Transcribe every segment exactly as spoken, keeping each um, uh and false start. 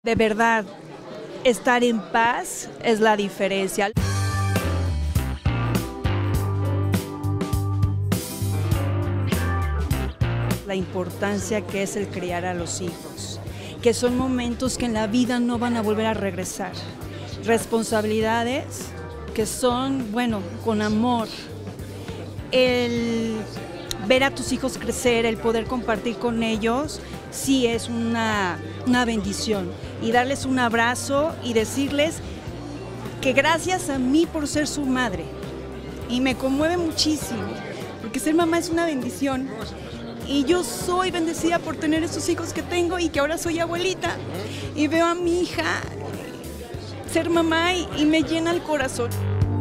De verdad, estar en paz es la diferencia. La importancia que es el criar a los hijos, que son momentos que en la vida no van a volver a regresar. Responsabilidades que son, bueno, con amor. El ver a tus hijos crecer, el poder compartir con ellos, sí es una, una bendición. Y darles un abrazo y decirles que gracias a mí por ser su madre. Y me conmueve muchísimo, porque ser mamá es una bendición. Y yo soy bendecida por tener estos hijos que tengo y que ahora soy abuelita. Y veo a mi hija ser mamá y, y me llena el corazón.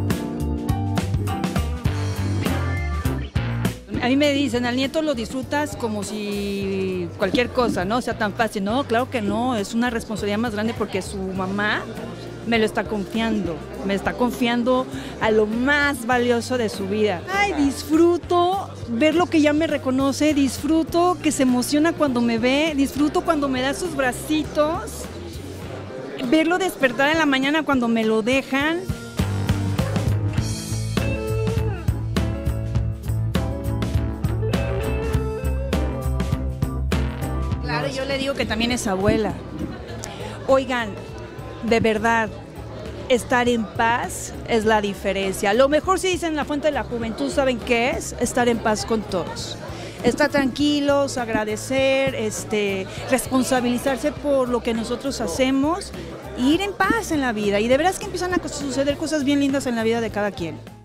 A mí me dicen, al nieto lo disfrutas como si cualquier cosa, ¿no? O sea, tan fácil. No, claro que no, es una responsabilidad más grande porque su mamá me lo está confiando, me está confiando a lo más valioso de su vida. Ay, disfruto ver lo que ya me reconoce, disfruto que se emociona cuando me ve, disfruto cuando me da sus bracitos, verlo despertar en la mañana cuando me lo dejan. Claro, yo le digo que también es abuela. Oigan, de verdad, estar en paz es la diferencia. A lo mejor si dicen la fuente de la juventud, ¿saben qué es? Estar en paz con todos. Estar tranquilos, agradecer, este, responsabilizarse por lo que nosotros hacemos, e ir en paz en la vida. Y de veras que empiezan a suceder cosas bien lindas en la vida de cada quien.